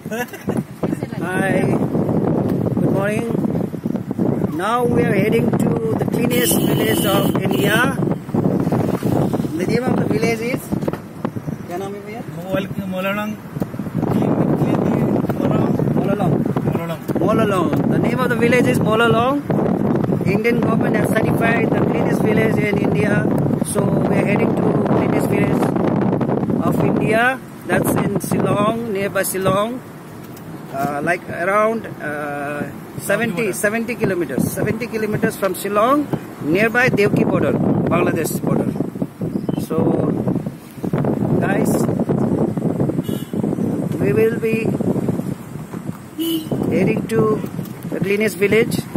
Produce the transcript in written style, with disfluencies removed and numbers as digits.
Hi, good morning. Now we are heading to the cleanest village of India. The name of the village is? क्या नाम है भैया? Molalong. The name of the village is Molalong. Indian government has certified the cleanest village in India. So we are heading to cleanest village of India. That's in Shillong, nearby Shillong. Like around 70 kilometers. 70 kilometers from Shillong, nearby Devki border, Bangladesh border. So, guys, we will be heading to the cleanest village.